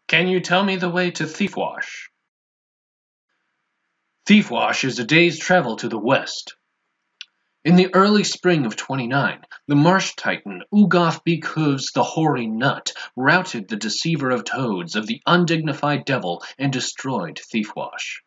Can you tell me the way to Thiefwash? Thiefwash is a day's travel to the west. In the early spring of 29, the marsh titan Ugoth Beakhooves the Hoary Nut routed the deceiver of toads of the undignified devil and destroyed Thiefwash.